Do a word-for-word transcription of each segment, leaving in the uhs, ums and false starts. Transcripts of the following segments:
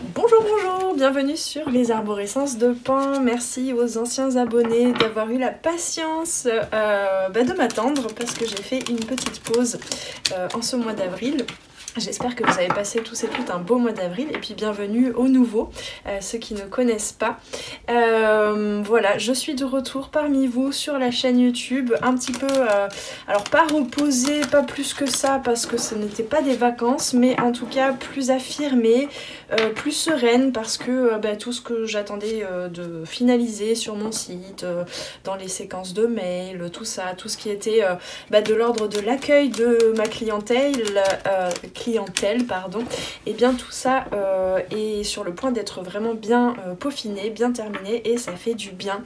Bonjour, bonjour, bienvenue sur les arborescences de Pan. Merci aux anciens abonnés d'avoir eu la patience euh, bah de m'attendre parce que j'ai fait une petite pause euh, en ce mois d'avril. J'espère que vous avez passé tous et toutes un beau mois d'avril et puis bienvenue aux nouveaux, euh, ceux qui ne connaissent pas. Euh, voilà, je suis de retour parmi vous sur la chaîne YouTube, un petit peu, euh, alors pas reposée, pas plus que ça parce que ce n'était pas des vacances, mais en tout cas plus affirmée, euh, plus sereine parce que euh, bah, tout ce que j'attendais euh, de finaliser sur mon site, euh, dans les séquences de mails, tout ça, tout ce qui était euh, bah, de l'ordre de l'accueil de ma clientèle, euh, clientèle pardon, et bien tout ça euh, est sur le point d'être vraiment bien euh, peaufiné, bien terminé et ça fait du bien.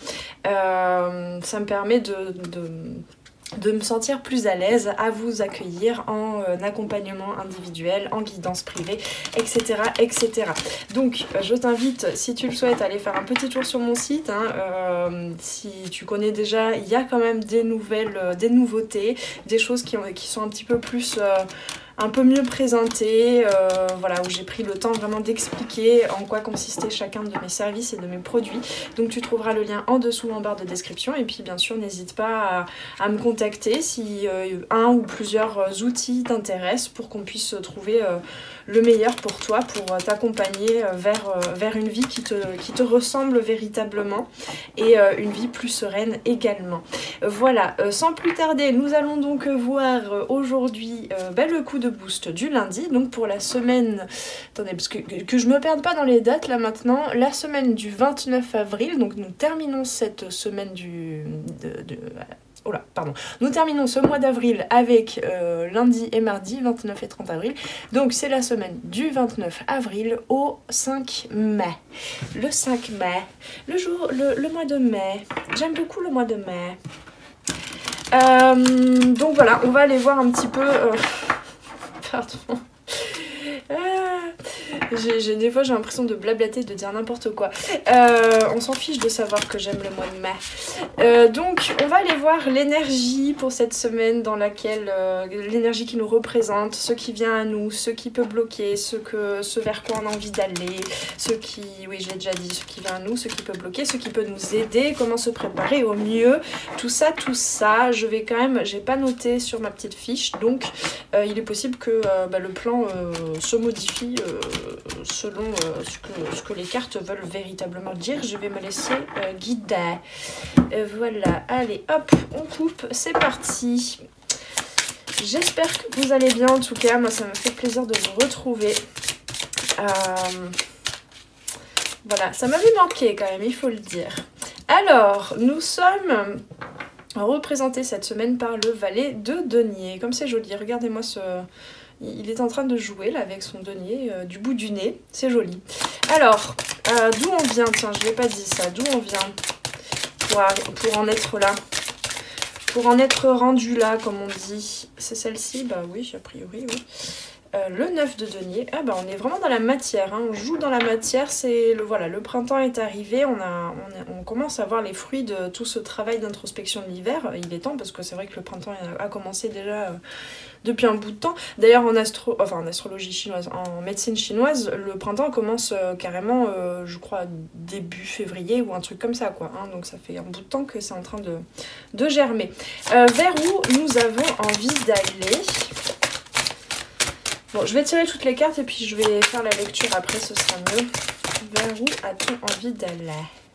Euh, ça me permet de, de de me sentir plus à l'aise à vous accueillir en euh, accompagnement individuel, en guidance privée, et cetera et cetera. Donc euh, je t'invite, si tu le souhaites, à aller faire un petit tour sur mon site. Hein, euh, si tu connais déjà, il y a quand même des nouvelles, euh, des nouveautés, des choses qui, ont, qui sont un petit peu plus... Euh, un peu mieux présenté, euh, voilà, où j'ai pris le temps vraiment d'expliquer en quoi consistait chacun de mes services et de mes produits. Donc tu trouveras le lien en dessous en barre de description et puis bien sûr n'hésite pas à, à me contacter si euh, un ou plusieurs outils t'intéressent pour qu'on puisse trouver euh, le meilleur pour toi, pour t'accompagner vers, euh, vers une vie qui te, qui te ressemble véritablement et euh, une vie plus sereine également. Voilà, euh, sans plus tarder, nous allons donc voir euh, aujourd'hui euh, bah, le coup de boost du lundi, donc pour la semaine, attendez, parce que, que je me perde pas dans les dates là maintenant, la semaine du vingt-neuf avril, donc nous terminons cette semaine du... De, de, oh là, pardon, nous terminons ce mois d'avril avec euh, lundi et mardi, vingt-neuf et trente avril, donc c'est la semaine du vingt-neuf avril au cinq mai, le cinq mai, le jour, le, le mois de mai, j'aime beaucoup le mois de mai. Euh, donc voilà, on va aller voir un petit peu... Euh... Pardon. Ah, j'ai, des fois j'ai l'impression de blablater, de dire n'importe quoi. Euh, on s'en fiche de savoir que j'aime le mois de mai. Euh, donc on va aller voir l'énergie pour cette semaine dans laquelle euh, l'énergie qui nous représente, ce qui vient à nous, ce qui peut bloquer, ce, que, ce vers quoi on a envie d'aller, ce qui, oui je l'ai déjà dit, ce qui vient à nous, ce qui peut bloquer, ce qui peut nous aider, comment se préparer au mieux, tout ça, tout ça. Je vais quand même, j'ai pas noté sur ma petite fiche, donc euh, il est possible que euh, bah, le plan euh, se modifie euh, selon euh, ce, que, ce que les cartes veulent véritablement dire. Je vais me laisser euh, guider. Euh, voilà, allez, hop, on coupe, c'est parti. J'espère que vous allez bien, en tout cas, moi ça me fait plaisir de vous retrouver. Euh, voilà, ça m'avait manqué quand même, il faut le dire. Alors, nous sommes représentés cette semaine par le valet de denier. Comme c'est joli, regardez-moi ce... Il est en train de jouer là avec son denier euh, du bout du nez, c'est joli. Alors, euh, d'où on vient? Tiens, je l'ai pas dit ça, d'où on vient pour, pour en être là? Pour en être rendu là, comme on dit. C'est celle-ci? Bah oui, a priori, oui. Euh, le neuf de denier, ah bah on est vraiment dans la matière, hein. On joue dans la matière, c'est le voilà, le printemps est arrivé, on, a, on, a, on commence à voir les fruits de tout ce travail d'introspection de l'hiver. Il est temps parce que c'est vrai que le printemps a, a commencé déjà euh, depuis un bout de temps. D'ailleurs en astro, enfin en astrologie chinoise, en médecine chinoise, le printemps commence euh, carrément, euh, je crois début février ou un truc comme ça quoi. Hein. Donc ça fait un bout de temps que c'est en train de, de germer. Euh, vers où nous avons envie d'aller? Bon, je vais tirer toutes les cartes et puis je vais faire la lecture après, ce sera mieux. Vers où a-t-on envie d'aller?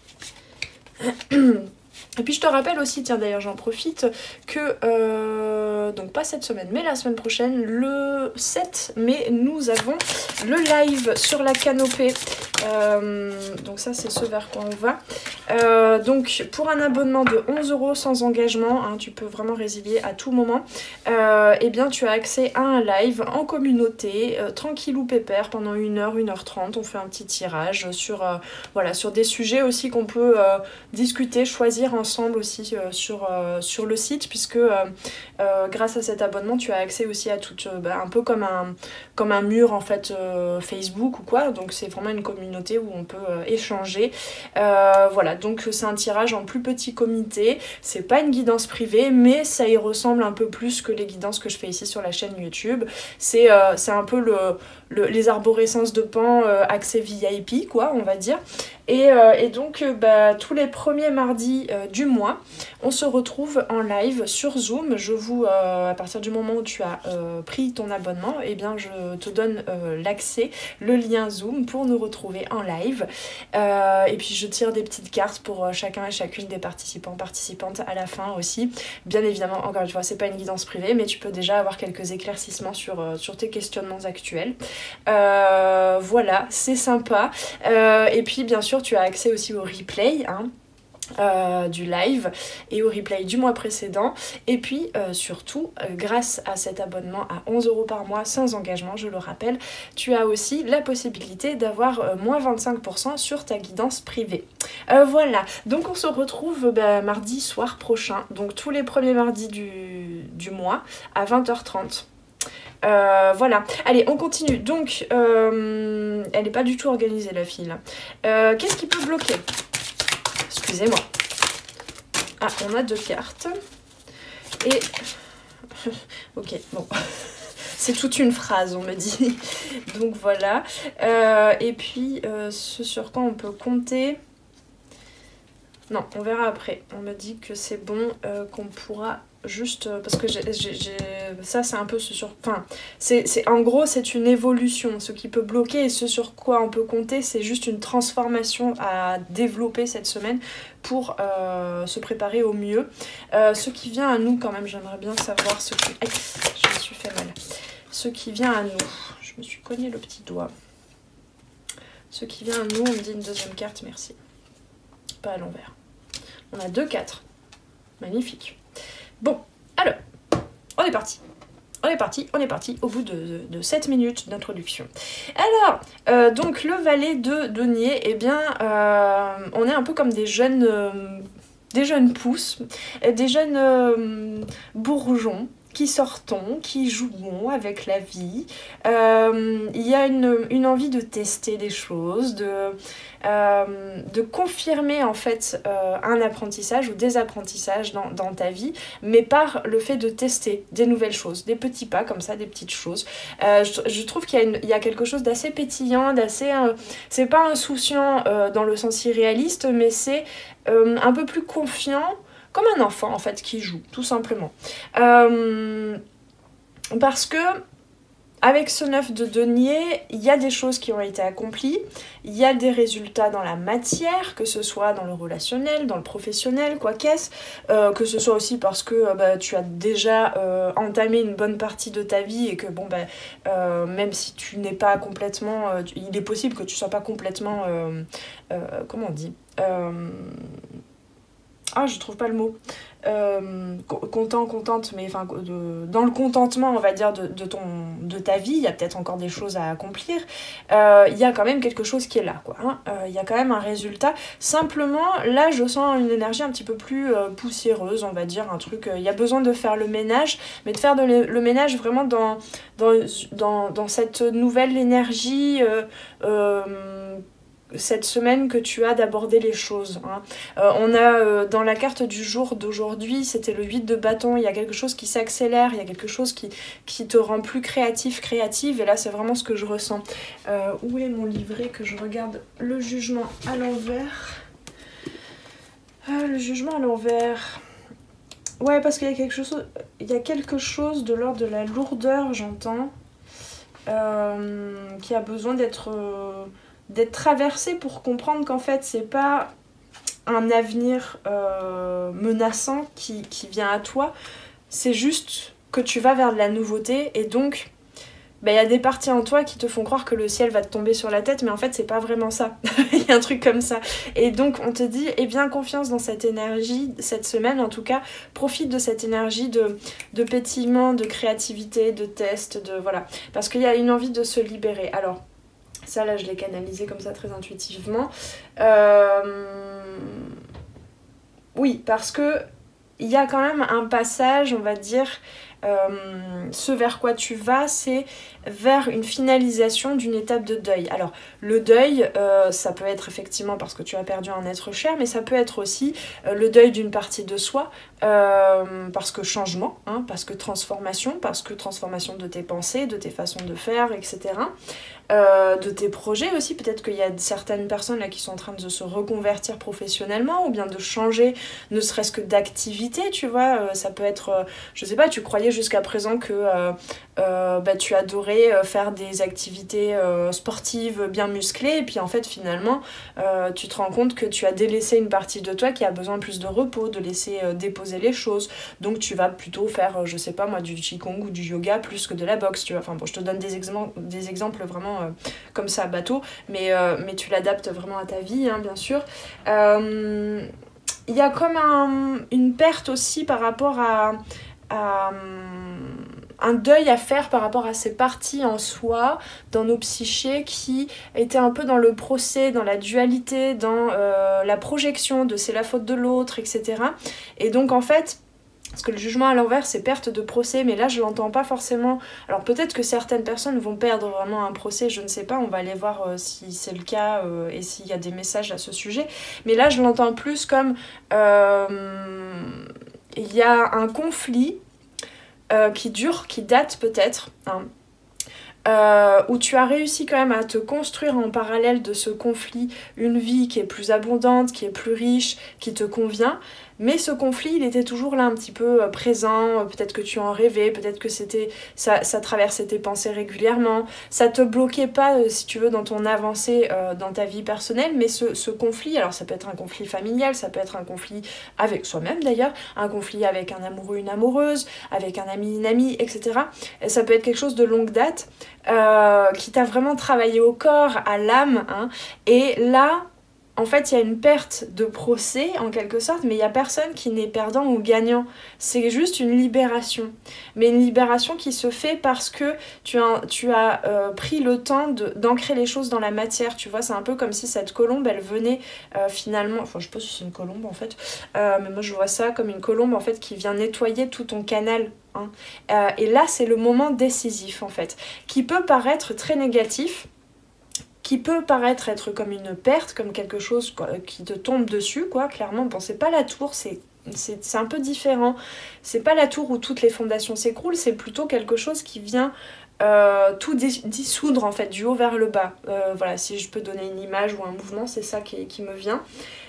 Et puis je te rappelle aussi, tiens d'ailleurs j'en profite, que, euh, donc pas cette semaine, mais la semaine prochaine, le sept mai, nous avons le live sur la canopée. Euh, donc ça c'est ce vers quoi on va. Euh, donc pour un abonnement de onze euros sans engagement, hein, tu peux vraiment résilier à tout moment, euh, et bien tu as accès à un live en communauté, euh, tranquillou pépère, pendant une heure, une heure trente, on fait un petit tirage sur, euh, voilà, sur des sujets aussi qu'on peut euh, discuter, choisir ensemble aussi euh, sur, euh, sur le site, puisque euh, euh, grâce à cet abonnement tu as accès aussi à tout, euh, bah, un peu comme un, comme un mur en fait euh, Facebook ou quoi, donc c'est vraiment une communauté communauté où on peut euh, échanger. Euh, voilà, donc c'est un tirage en plus petit comité, c'est pas une guidance privée, mais ça y ressemble un peu plus que les guidances que je fais ici sur la chaîne YouTube. C'est euh, c'est un peu le, le, les arborescences de Pan euh, accès V I P, quoi, on va dire. Et, euh, et donc, euh, bah, tous les premiers mardis euh, du mois, on se retrouve en live sur Zoom. Je vous, euh, à partir du moment où tu as euh, pris ton abonnement, eh bien, je te donne euh, l'accès, le lien Zoom pour nous retrouver en live. Euh, et puis, je tire des petites cartes pour euh, chacun et chacune des participants, participantes à la fin aussi. Bien évidemment, encore une fois, c'est pas une guidance privée, mais tu peux déjà avoir quelques éclaircissements sur, euh, sur tes questionnements actuels. Euh, voilà, c'est sympa. Euh, et puis, bien sûr, tu as accès aussi au replay, hein, euh, du live et au replay du mois précédent. Et puis, euh, surtout, euh, grâce à cet abonnement à onze euros par mois sans engagement, je le rappelle, tu as aussi la possibilité d'avoir euh, moins vingt-cinq pour cent sur ta guidance privée. Euh, voilà, donc on se retrouve bah, mardi soir prochain, donc tous les premiers mardis du, du mois à vingt heures trente. Euh, voilà, allez on continue. Donc euh, elle n'est pas du tout organisée la fille là. Euh, Qu'est-ce qui peut bloquer? Excusez-moi. Ah, on a deux cartes. Et ok, bon. C'est toute une phrase, on me dit. Donc voilà. Euh, et puis euh, ce sur quoi on peut compter. Non, on verra après. On me dit que c'est bon, euh, qu'on pourra juste... Euh, parce que j'ai, j'ai, j'ai... ça, c'est un peu ce sur... Enfin, c'est, c'est, en gros, c'est une évolution. Ce qui peut bloquer et ce sur quoi on peut compter, c'est juste une transformation à développer cette semaine pour euh, se préparer au mieux. Euh, ce qui vient à nous, quand même, j'aimerais bien savoir ce qui... Aïe, je me suis fait mal. Ce qui vient à nous... Je me suis cogné le petit doigt. Ce qui vient à nous, on me dit une deuxième carte, merci. Pas à l'envers. On a deux quatre. Magnifique. Bon, alors, on est parti. On est parti, on est parti au bout de, de, de sept minutes d'introduction. Alors, euh, donc le valet de denier, eh bien, euh, on est un peu comme des jeunes, euh, des jeunes pousses, des jeunes euh, bourgeons, qui sortons, qui jouons avec la vie. Euh, il y a une, une envie de tester des choses, de, euh, de confirmer en fait euh, un apprentissage ou des apprentissages dans, dans ta vie, mais par le fait de tester des nouvelles choses, des petits pas comme ça, des petites choses. Euh, je, je trouve qu'il y a, une, il y a quelque chose d'assez pétillant, d'assez... Euh, c'est pas insouciant euh, dans le sens irréaliste, mais c'est euh, un peu plus confiant, comme un enfant en fait qui joue, tout simplement. Euh, parce que avec ce neuf de denier, il y a des choses qui ont été accomplies, il y a des résultats dans la matière, que ce soit dans le relationnel, dans le professionnel, quoi qu'est-ce, euh, que ce soit aussi parce que euh, bah, tu as déjà euh, entamé une bonne partie de ta vie et que bon bah euh, même si tu n'es pas complètement, euh, il est possible que tu sois pas complètement, euh, euh, comment on dit, euh, ah, je trouve pas le mot. Euh, content, contente, mais enfin, de, dans le contentement, on va dire, de, de, ton, de ta vie, il y a peut-être encore des choses à accomplir. Euh, il y a quand même quelque chose qui est là, quoi. Hein. Euh, il y a quand même un résultat. Simplement, là, je sens une énergie un petit peu plus euh, poussiéreuse, on va dire, un truc. Euh, il y a besoin de faire le ménage, mais de faire de le, le ménage vraiment dans, dans, dans, dans cette nouvelle énergie. Euh, euh, cette semaine que tu as d'aborder les choses. Hein. Euh, on a euh, dans la carte du jour d'aujourd'hui, c'était le huit de bâton, il y a quelque chose qui s'accélère, il y a quelque chose qui, qui te rend plus créatif, créative, et là c'est vraiment ce que je ressens. Euh, où est mon livret que je regarde le jugement à l'envers? Ah, le jugement à l'envers. Ouais, parce qu'il y a quelque chose, il y a quelque chose de l'ordre de la lourdeur, j'entends, euh, qui a besoin d'être... Euh, d'être traversé pour comprendre qu'en fait c'est pas un avenir euh, menaçant qui, qui vient à toi, c'est juste que tu vas vers de la nouveauté et donc il bah, y a des parties en toi qui te font croire que le ciel va te tomber sur la tête, mais en fait c'est pas vraiment ça. Il y a un truc comme ça. Et donc on te dit, eh bien confiance dans cette énergie, cette semaine en tout cas, profite de cette énergie de, de pétillement, de créativité, de test, de voilà. Parce qu'il y a une envie de se libérer. Alors, ça là je l'ai canalisé comme ça très intuitivement. Euh... Oui, parce que il y a quand même un passage, on va dire, euh, ce vers quoi tu vas, c'est vers une finalisation d'une étape de deuil. Alors, le deuil, euh, ça peut être effectivement parce que tu as perdu un être cher, mais ça peut être aussi euh, le deuil d'une partie de soi, euh, parce que changement, hein, parce que transformation, parce que transformation de tes pensées, de tes façons de faire, et cetera. Euh, de tes projets aussi, peut-être qu'il y a certaines personnes là qui sont en train de se reconvertir professionnellement ou bien de changer ne serait-ce que d'activité, tu vois, euh, ça peut être, euh, je sais pas, tu croyais jusqu'à présent que euh, euh, bah, tu adorais euh, faire des activités euh, sportives bien musclées et puis en fait finalement euh, tu te rends compte que tu as délaissé une partie de toi qui a besoin plus de repos, de laisser euh, déposer les choses, donc tu vas plutôt faire, euh, je sais pas moi, du qigong ou du yoga plus que de la boxe, tu vois, enfin bon, je te donne des, exemples, des exemples vraiment euh, comme ça, bateau, mais, euh, mais tu l'adaptes vraiment à ta vie, hein, bien sûr. Euh, il y a comme un, une perte aussi par rapport à, à un deuil à faire par rapport à ces parties en soi, dans nos psychés, qui étaient un peu dans le procès, dans la dualité, dans euh, la projection de c'est la faute de l'autre, et cetera. Et donc en fait, parce que le jugement à l'envers, c'est perte de procès, mais là, je l'entends pas forcément. Alors peut-être que certaines personnes vont perdre vraiment un procès, je ne sais pas, on va aller voir euh, si c'est le cas euh, et s'il y a des messages à ce sujet. Mais là, je l'entends plus comme... Euh, il y a un conflit euh, qui dure, qui date peut-être, hein, Euh, où tu as réussi quand même à te construire en parallèle de ce conflit une vie qui est plus abondante, qui est plus riche, qui te convient, mais ce conflit il était toujours là un petit peu présent, peut-être que tu en rêvais, peut-être que c'était ça, ça traversait tes pensées régulièrement, ça te bloquait pas si tu veux dans ton avancée euh, dans ta vie personnelle, mais ce, ce conflit, alors ça peut être un conflit familial, ça peut être un conflit avec soi-même d'ailleurs, un conflit avec un amoureux, une amoureuse, avec un ami, une amie, et cetera. Et ça peut être quelque chose de longue date, Euh, qui t'a vraiment travaillé au corps, à l'âme, hein. Et là, en fait, il y a une perte de procès, en quelque sorte, mais il n'y a personne qui n'est perdant ou gagnant. C'est juste une libération. Mais une libération qui se fait parce que tu as, tu as euh, pris le temps de, d'ancrer les choses dans la matière, tu vois. C'est un peu comme si cette colombe, elle venait euh, finalement... Enfin, je sais pas si c'est une colombe, en fait. Euh, mais moi, je vois ça comme une colombe, en fait, qui vient nettoyer tout ton canal. Hein. Euh, et là, c'est le moment décisif, en fait, qui peut paraître très négatif, qui peut paraître être comme une perte, comme quelque chose quoi, qui te tombe dessus, quoi, clairement. Bon, c'est pas la tour, c'est, c'est, c'est un peu différent. C'est pas la tour où toutes les fondations s'écroulent, c'est plutôt quelque chose qui vient euh, tout dissoudre, en fait, du haut vers le bas. Euh, voilà, si je peux donner une image ou un mouvement, c'est ça qui, qui me vient.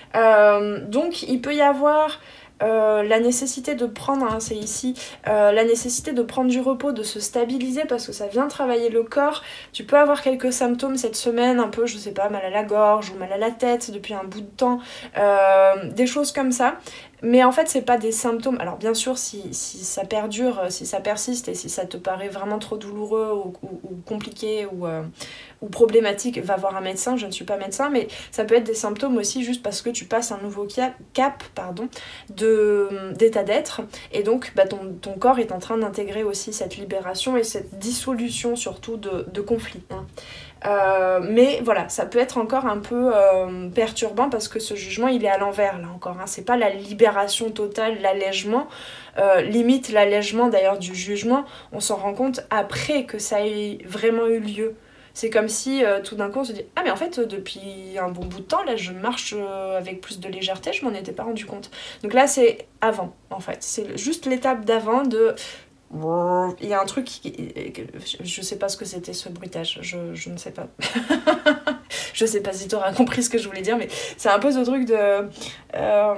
Euh, donc, il peut y avoir... Euh, la nécessité de prendre, hein, c'est ici, euh, la nécessité de prendre du repos, de se stabiliser parce que ça vient travailler le corps. Tu peux avoir quelques symptômes cette semaine, un peu, je sais pas, mal à la gorge ou mal à la tête depuis un bout de temps, euh, des choses comme ça. Mais en fait, c'est pas des symptômes. Alors bien sûr, si, si ça perdure, si ça persiste et si ça te paraît vraiment trop douloureux ou, ou, ou compliqué ou, euh, ou problématique, va voir un médecin. Je ne suis pas médecin, mais ça peut être des symptômes aussi juste parce que tu passes un nouveau cap, cap pardon, de, d'état d'être. Et donc, bah, ton, ton corps est en train d'intégrer aussi cette libération et cette dissolution surtout de, de conflits. Hein. Euh, mais voilà, ça peut être encore un peu euh, perturbant parce que ce jugement il est à l'envers là encore, hein. C'est pas la libération totale, l'allègement, euh, limite l'allègement d'ailleurs du jugement, on s'en rend compte après que ça ait vraiment eu lieu. C'est comme si euh, tout d'un coup on se dit ah mais en fait depuis un bon bout de temps là je marche euh, avec plus de légèreté, je m'en étais pas rendu compte. Donc là c'est avant en fait, c'est juste l'étape d'avant de... Il y a un truc qui... Je sais pas ce que c'était ce bruitage, je, je ne sais pas. Je sais pas si tu auras compris ce que je voulais dire, mais c'est un peu ce truc de... Euh,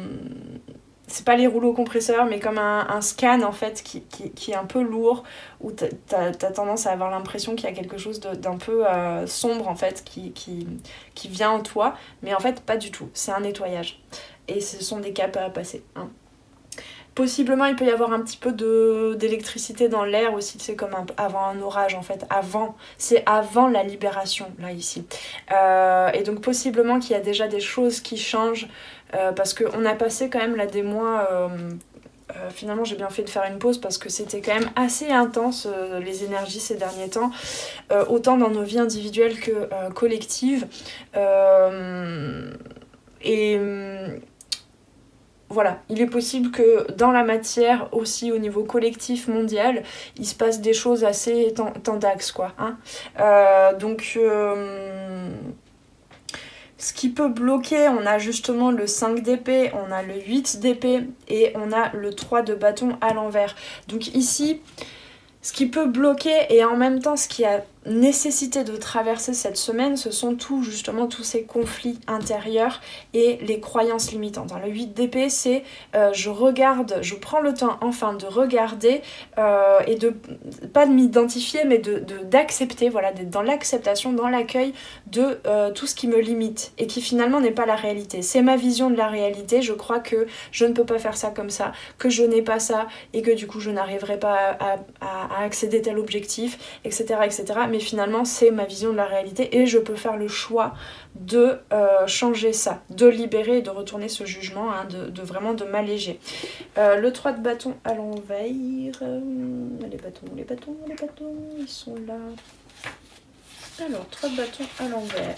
c'est pas les rouleaux compresseurs, mais comme un, un scan en fait qui, qui, qui est un peu lourd, où t'as, t'as, t'as tendance à avoir l'impression qu'il y a quelque chose de, d'un peu euh, sombre en fait qui, qui, qui vient en toi, mais en fait pas du tout, c'est un nettoyage. Et ce sont des caps à passer, hein. Possiblement, il peut y avoir un petit peu de, d'électricité dans l'air aussi, c'est comme un, avant un orage en fait, avant, c'est avant la libération, là, ici. Euh, et donc, possiblement qu'il y a déjà des choses qui changent, euh, parce qu'on a passé quand même là des mois... Euh, Euh, finalement j'ai bien fait de faire une pause parce que c'était quand même assez intense euh, les énergies ces derniers temps, euh, autant dans nos vies individuelles que euh, collectives. Euh, et... voilà, il est possible que dans la matière, aussi au niveau collectif mondial, il se passe des choses assez tendax, quoi. Hein. Euh, donc, euh, ce qui peut bloquer, on a justement le cinq d'épée, on a le huit d'épée et on a le trois de bâton à l'envers. Donc ici, ce qui peut bloquer et en même temps ce qui a nécessité de traverser cette semaine, ce sont tout, justement tous ces conflits intérieurs et les croyances limitantes. Le huit d'épée, c'est euh, je regarde, je prends le temps enfin de regarder euh, et de, pas de m'identifier, mais de, de, d'accepter, voilà, d'être dans l'acceptation, dans l'accueil de euh, tout ce qui me limite et qui finalement n'est pas la réalité. C'est ma vision de la réalité, je crois que je ne peux pas faire ça comme ça, que je n'ai pas ça et que du coup je n'arriverai pas à, à, à accéder à tel objectif, et cetera, et cetera. Mais finalement c'est ma vision de la réalité et je peux faire le choix de euh, changer ça, de libérer et de retourner ce jugement, hein, de, de vraiment de m'alléger. Euh, le trois de bâton à l'envers, euh, les bâtons, les bâtons, les bâtons, ils sont là. Alors, trois de bâton à l'envers.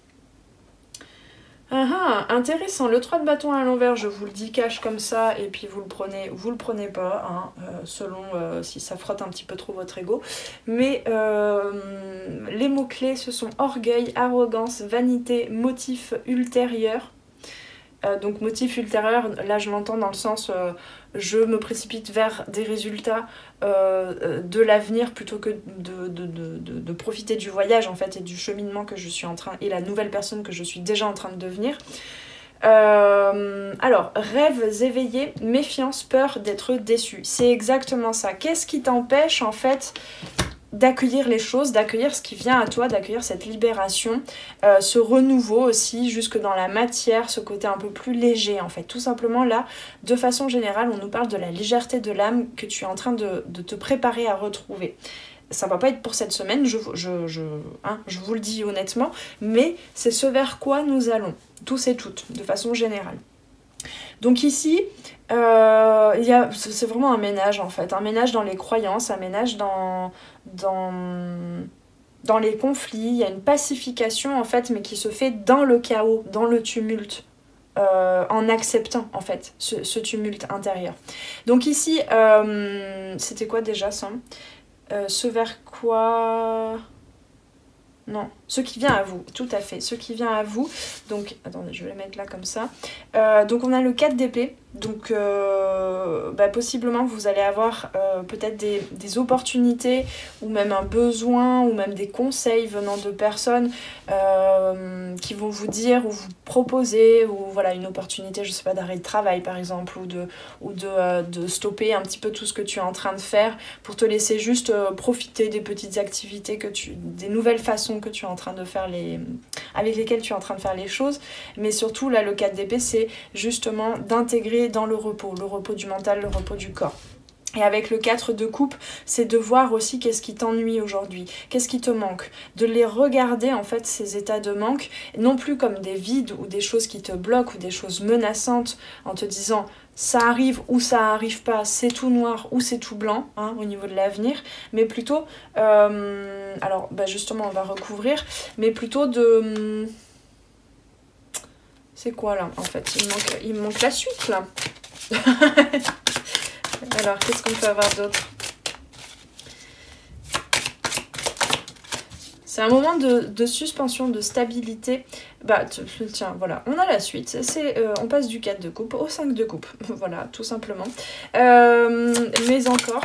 Ah ah, intéressant, le trois de bâton à l'envers, je vous le dis cash comme ça, et puis vous le prenez ou vous le prenez pas, hein, euh, selon euh, si ça frotte un petit peu trop votre ego. Mais euh, les mots-clés, ce sont orgueil, arrogance, vanité, motif ultérieur. Euh, donc motif ultérieur, là je l'entends dans le sens euh, je me précipite vers des résultats euh, de l'avenir plutôt que de, de, de, de, de profiter du voyage en fait et du cheminement que je suis en train, et la nouvelle personne que je suis déjà en train de devenir. Euh, alors, rêves éveillés, méfiance, peur d'être déçu. C'est exactement ça. Qu'est-ce qui t'empêche en fait d'accueillir les choses, d'accueillir ce qui vient à toi, d'accueillir cette libération, euh, ce renouveau aussi, jusque dans la matière, ce côté un peu plus léger en fait. Tout simplement là, de façon générale, on nous parle de la légèreté de l'âme que tu es en train de, de te préparer à retrouver. Ça va pas être pour cette semaine, je, je, je, hein, je vous le dis honnêtement, mais c'est ce vers quoi nous allons, tous et toutes, de façon générale. Donc ici, euh, il y a, c'est vraiment un ménage en fait, un ménage dans les croyances, un ménage dans, dans, dans les conflits, il y a une pacification en fait, mais qui se fait dans le chaos, dans le tumulte, euh, en acceptant en fait ce, ce tumulte intérieur. Donc ici, euh, c'était quoi déjà ça euh, ce vers quoi... Non, ce qui vient à vous, tout à fait, ce qui vient à vous. Donc, attendez, je vais le mettre là comme ça. Euh, donc, on a le quatre d'épée. Donc, euh, bah, possiblement, vous allez avoir euh, peut-être des, des opportunités ou même un besoin ou même des conseils venant de personnes euh, qui vont vous dire ou vous proposer ou voilà, une opportunité, je sais pas, d'arrêt de travail par exemple ou, de, ou de, euh, de stopper un petit peu tout ce que tu es en train de faire pour te laisser juste euh, profiter des petites activités, que tu, des nouvelles façons que tu es en train de faire les, avec lesquelles tu es en train de faire les choses. Mais surtout là, le quatre d'épée, c'est justement d'intégrer dans le repos, le repos du mental, le repos du corps. Et avec le quatre de coupe, c'est de voir aussi qu'est-ce qui t'ennuie aujourd'hui, qu'est-ce qui te manque, de les regarder en fait ces états de manque, non plus comme des vides ou des choses qui te bloquent ou des choses menaçantes en te disant ça arrive ou ça arrive pas, c'est tout noir ou c'est tout blanc hein, au niveau de l'avenir, mais plutôt, euh, alors bah justement on va recouvrir, mais plutôt de... C'est quoi là en fait, il me manque, il me manque la suite là. Alors qu'est-ce qu'on peut avoir d'autre? C'est un moment de, de suspension, de stabilité. Bah tiens, voilà, on a la suite. C'est, euh, on passe du quatre de coupe au cinq de coupe. Voilà, tout simplement. Euh, mais encore...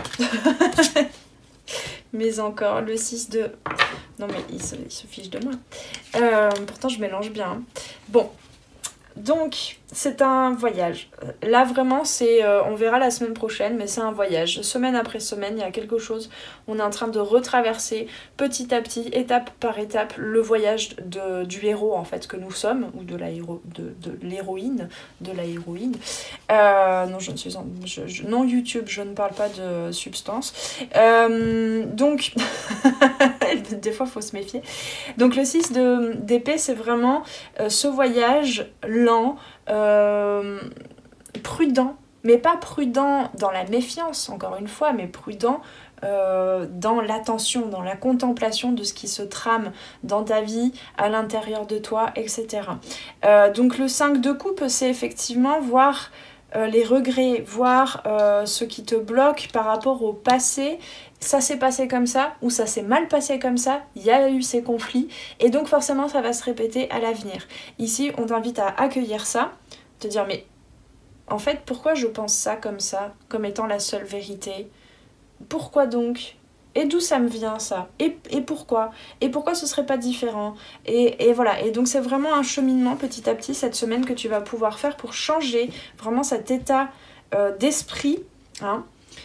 mais encore, le six de... Non mais il se, il se fiche de moi. Euh, pourtant je mélange bien. Hein. Bon. Donc, c'est un voyage. Là, vraiment, c'est, euh, on verra la semaine prochaine, mais c'est un voyage. Semaine après semaine, il y a quelque chose. On est en train de retraverser petit à petit, étape par étape, le voyage de, du héros, en fait, que nous sommes, ou de la héro, de, de l'héroïne, de la héroïne. Euh, non, je ne suis en, je, je, non, YouTube, je ne parle pas de substance. Euh, donc, des fois, il faut se méfier. Donc, le six de, d'épée, c'est vraiment euh, ce voyage lent, euh, prudent, mais pas prudent dans la méfiance, encore une fois, mais prudent euh, dans l'attention, dans la contemplation de ce qui se trame dans ta vie, à l'intérieur de toi, et cetera. Euh, donc le cinq de coupe, c'est effectivement voir euh, les regrets, voir euh, ce qui te bloque par rapport au passé. Ça s'est passé comme ça, ou ça s'est mal passé comme ça, il y a eu ces conflits, et donc forcément ça va se répéter à l'avenir. Ici, on t'invite à accueillir ça, te dire mais en fait, pourquoi je pense ça comme ça, comme étant la seule vérité? Pourquoi donc? Et d'où ça me vient ça? Et, et pourquoi? Et pourquoi ce serait pas différent? et, et voilà, et donc c'est vraiment un cheminement petit à petit cette semaine que tu vas pouvoir faire pour changer vraiment cet état euh, d'esprit, hein,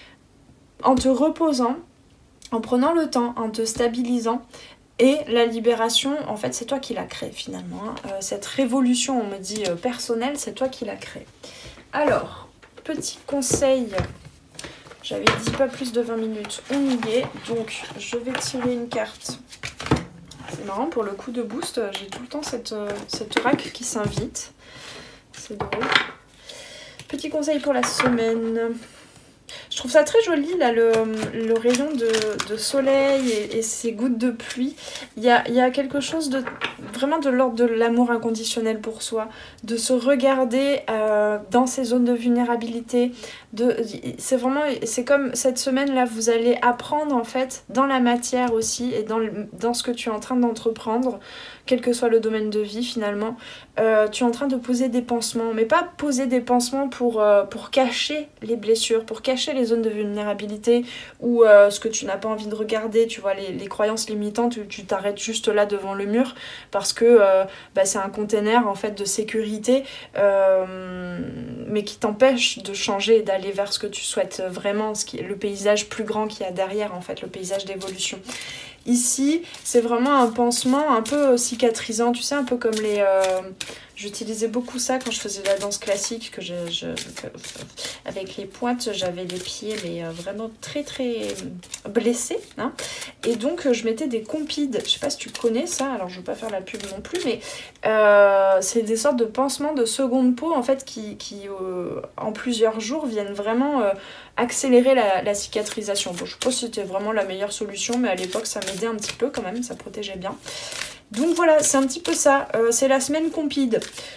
en te reposant, en prenant le temps, en te stabilisant. Et la libération, en fait, c'est toi qui la crée finalement. Hein. Euh, cette révolution, on me dit euh, personnelle, c'est toi qui la crée. Alors, petit conseil, j'avais dit pas plus de vingt minutes, on y est. Donc, je vais tirer une carte. C'est marrant, pour le coup de boost, j'ai tout le temps cette, euh, cette oracle qui s'invite. C'est drôle. Petit conseil pour la semaine. Je trouve ça très joli là, le, le rayon de, de soleil et, et ces gouttes de pluie. Il y a, il y a quelque chose de vraiment de l'ordre de l'amour inconditionnel pour soi, de se regarder euh, dans ces zones de vulnérabilité. De, c'est vraiment, c'est comme cette semaine là, vous allez apprendre en fait dans la matière aussi et dans, le, dans ce que tu es en train d'entreprendre, quel que soit le domaine de vie finalement. Euh, tu es en train de poser des pansements, mais pas poser des pansements pour, euh, pour cacher les blessures, pour cacher les zones de vulnérabilité ou euh, ce que tu n'as pas envie de regarder, tu vois, les, les croyances limitantes, tu t'arrêtes juste là devant le mur parce que euh, bah, c'est un container en fait de sécurité, euh, mais qui t'empêche de changer et d'aller vers ce que tu souhaites vraiment, ce qui est le paysage plus grand qu'il y a derrière en fait, le paysage d'évolution. Ici, c'est vraiment un pansement un peu cicatrisant, tu sais, un peu comme les... Euh, j'utilisais beaucoup ça quand je faisais de la danse classique, que je, je, que, avec les pointes, j'avais les pieds mais euh, vraiment très très blessés. Hein, et donc, je mettais des compides. Je sais pas si tu connais ça, alors je veux pas faire la pub non plus, mais euh, c'est des sortes de pansements de seconde peau, en fait, qui, qui euh, en plusieurs jours, viennent vraiment... Euh, accélérer la, la cicatrisation. Bon, je sais pas si c'était vraiment la meilleure solution, mais à l'époque ça m'aidait un petit peu quand même, ça protégeait bien. Donc voilà, c'est un petit peu ça. Euh, c'est la semaine compide.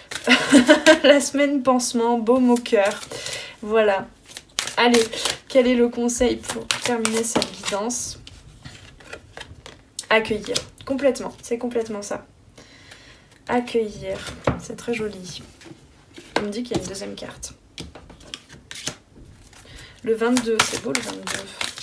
La semaine pansement, baume au cœur. Voilà. Allez, quel est le conseil pour terminer cette guidance? Accueillir. Complètement, c'est complètement ça. Accueillir. C'est très joli. On me dit qu'il y a une deuxième carte. Le vingt-deux, c'est beau le vingt-deux.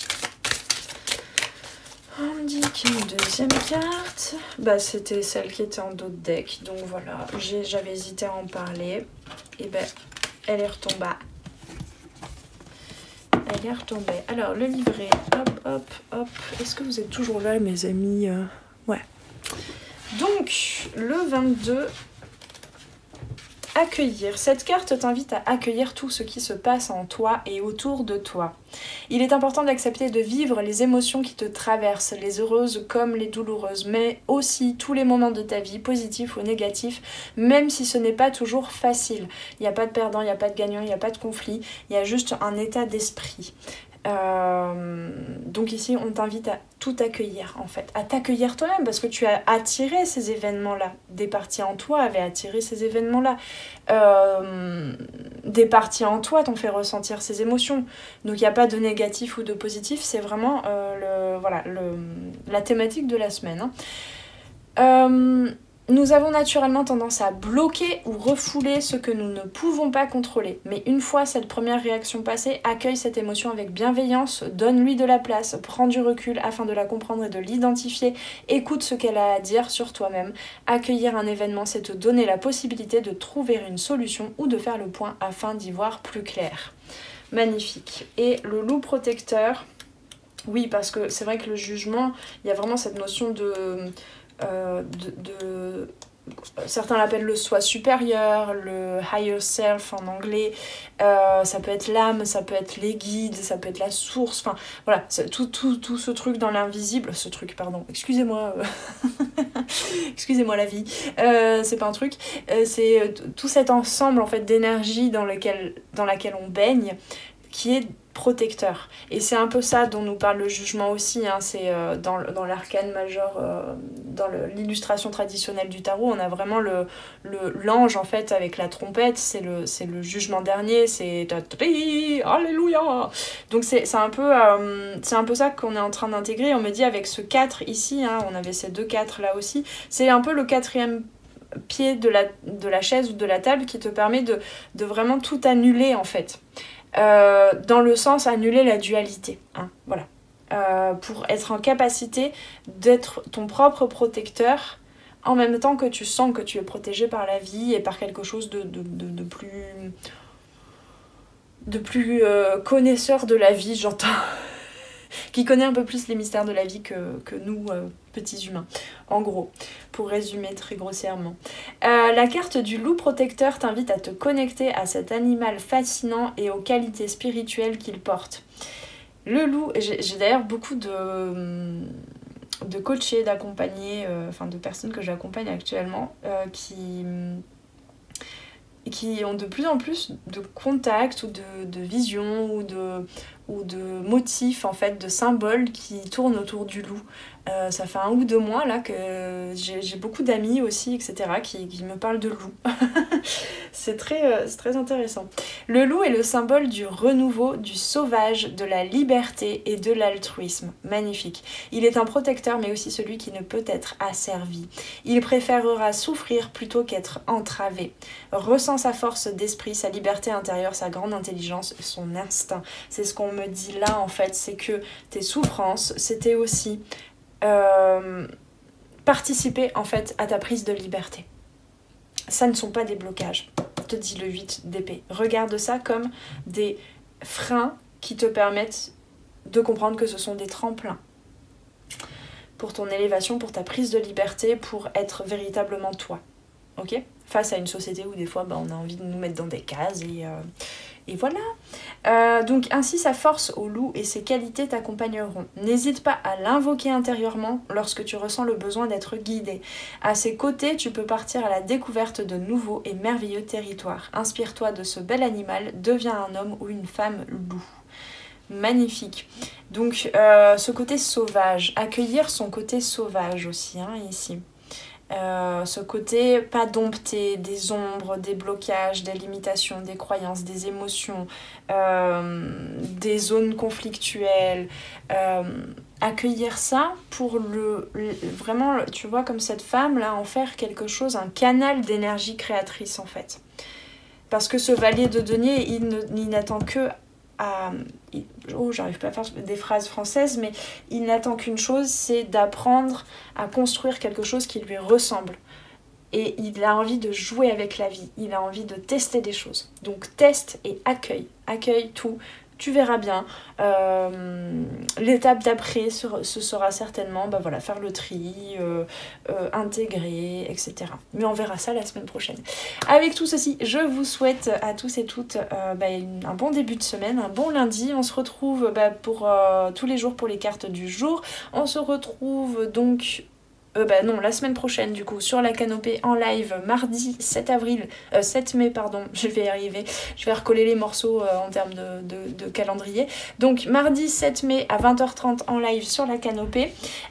On me dit qu'il y a une deuxième carte. Bah, c'était celle qui était en dos de deck. Donc voilà, j'avais hésité à en parler. Et ben, elle est retombée. Elle est retombée. Alors, le livret. Hop, hop, hop. Est-ce que vous êtes toujours là, mes amis? euh... Ouais. Donc, le vingt-deux... Accueillir. Cette carte t'invite à accueillir tout ce qui se passe en toi et autour de toi. Il est important d'accepter de vivre les émotions qui te traversent, les heureuses comme les douloureuses, mais aussi tous les moments de ta vie, positifs ou négatifs, même si ce n'est pas toujours facile. Il n'y a pas de perdant, il n'y a pas de gagnant, il n'y a pas de conflit, il y a juste un état d'esprit. Euh, donc ici on t'invite à tout accueillir en fait, à t'accueillir toi-même parce que tu as attiré ces événements-là, des parties en toi avaient attiré ces événements-là, euh, des parties en toi t'ont fait ressentir ces émotions, donc il n'y a pas de négatif ou de positif, c'est vraiment euh, le, voilà, le, la thématique de la semaine. Hein. Euh, Nous avons naturellement tendance à bloquer ou refouler ce que nous ne pouvons pas contrôler. Mais une fois cette première réaction passée, accueille cette émotion avec bienveillance, donne-lui de la place, prends du recul afin de la comprendre et de l'identifier, écoute ce qu'elle a à dire sur toi-même. Accueillir un événement, c'est te donner la possibilité de trouver une solution ou de faire le point afin d'y voir plus clair. Magnifique. Et le loup protecteur, oui, parce que c'est vrai que le jugement, il y a vraiment cette notion de... Euh, de, de certains l'appellent le soi supérieur, le higher self en anglais, euh, ça peut être l'âme, ça peut être les guides, ça peut être la source, enfin voilà, tout, tout, tout ce truc dans l'invisible, ce truc pardon, excusez-moi, excusez-moi la vie, euh, c'est pas un truc, euh, c'est tout cet ensemble en fait d'énergie dans lequel, dans laquelle on baigne, qui est protecteur. Et c'est un peu ça dont nous parle le jugement aussi, hein. C'est euh, dans, dans l'arcane majeur, euh, dans l'illustration traditionnelle du tarot, on a vraiment le, le, l'ange en fait avec la trompette, c'est le, c'est le jugement dernier, c'est alléluia. Donc c'est un peu euh, c'est un peu ça qu'on est en train d'intégrer. On me dit avec ce quatre ici, hein, on avait ces deux quatre là aussi, c'est un peu le quatrième pied de la, de la chaise ou de la table qui te permet de, de vraiment tout annuler en fait. Euh, dans le sens annuler la dualité, hein, voilà. Euh, pour être en capacité d'être ton propre protecteur en même temps que tu sens que tu es protégé par la vie et par quelque chose de, de, de, de plus, de plus euh, connaisseur de la vie, j'entends, qui connaît un peu plus les mystères de la vie que, que nous, euh, petits humains. En gros, pour résumer très grossièrement. Euh, la carte du loup protecteur t'invite à te connecter à cet animal fascinant et aux qualités spirituelles qu'il porte. Le loup, j'ai d'ailleurs beaucoup de, de coachés, d'accompagnés, euh, enfin de personnes que j'accompagne actuellement, euh, qui... qui ont de plus en plus de contacts ou de, de visions ou de, ou de motifs, en fait, de symboles qui tournent autour du loup. Euh, ça fait un ou deux mois là que j'ai beaucoup d'amis aussi, et cetera, qui, qui me parlent de loup. C'est très, euh, c'est très intéressant. Le loup est le symbole du renouveau, du sauvage, de la liberté et de l'altruisme. Magnifique. Il est un protecteur, mais aussi celui qui ne peut être asservi. Il préférera souffrir plutôt qu'être entravé. Ressent sa force d'esprit, sa liberté intérieure, sa grande intelligence, son instinct. C'est ce qu'on me dit là, en fait, c'est que tes souffrances, c'était aussi euh, participer, en fait, à ta prise de liberté. Ça ne sont pas des blocages, te dit le huit d'épée. Regarde ça comme des freins qui te permettent de comprendre que ce sont des tremplins pour ton élévation, pour ta prise de liberté, pour être véritablement toi. Ok ? Face à une société où des fois bah, on a envie de nous mettre dans des cases et, euh, et voilà. Euh, donc ainsi sa force au loup et ses qualités t'accompagneront. N'hésite pas à l'invoquer intérieurement lorsque tu ressens le besoin d'être guidé. À ses côtés, tu peux partir à la découverte de nouveaux et merveilleux territoires. Inspire-toi de ce bel animal, deviens un homme ou une femme loup. Magnifique. Donc euh, ce côté sauvage, accueillir son côté sauvage aussi, hein, ici. Euh, ce côté pas dompté, des ombres, des blocages, des limitations, des croyances, des émotions, euh, des zones conflictuelles. Euh, accueillir ça pour le, le vraiment, tu vois, comme cette femme là, en faire quelque chose, un canal d'énergie créatrice en fait. Parce que ce valier de denier, il n'attend que à... Oh, j'arrive pas à faire des phrases françaises, mais il n'attend qu'une chose, c'est d'apprendre à construire quelque chose qui lui ressemble. Et il a envie de jouer avec la vie, il a envie de tester des choses. Donc teste et accueille, accueille tout, tu verras bien. Euh, L'étape d'après, ce sera certainement bah voilà, faire le tri, euh, euh, intégrer, et cetera. Mais on verra ça la semaine prochaine. Avec tout ceci, je vous souhaite à tous et toutes euh, bah, un bon début de semaine, un bon lundi. On se retrouve bah, pour euh, tous les jours pour les cartes du jour. On se retrouve donc... Euh, bah non, la semaine prochaine du coup sur la canopée en live mardi sept avril, euh, sept mai pardon, je vais y arriver, je vais recoller les morceaux euh, en termes de, de, de calendrier. Donc mardi sept mai à vingt heures trente en live sur la canopée.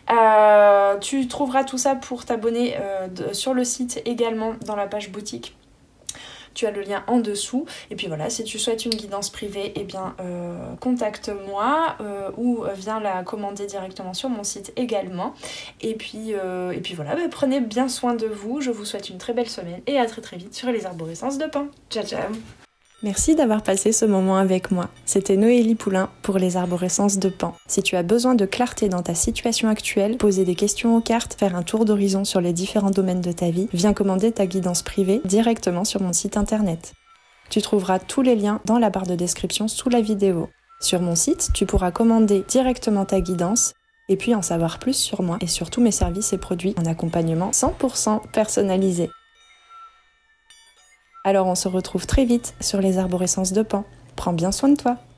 Euh, tu trouveras tout ça pour t'abonner euh, sur le site également dans la page boutique. Tu as le lien en dessous. Et puis voilà, si tu souhaites une guidance privée, eh bien euh, contacte-moi euh, ou viens la commander directement sur mon site également. Et puis, euh, et puis voilà, bah, prenez bien soin de vous. Je vous souhaite une très belle semaine et à très très vite sur les arborescences de Pan. Ciao ciao. Merci d'avoir passé ce moment avec moi. C'était Noélie Poulain pour les arborescences de Pan. Si tu as besoin de clarté dans ta situation actuelle, poser des questions aux cartes, faire un tour d'horizon sur les différents domaines de ta vie, viens commander ta guidance privée directement sur mon site internet. Tu trouveras tous les liens dans la barre de description sous la vidéo. Sur mon site, tu pourras commander directement ta guidance et puis en savoir plus sur moi et sur tous mes services et produits en accompagnement cent pour cent personnalisé. Alors on se retrouve très vite sur les arborescences de Pan. Prends bien soin de toi.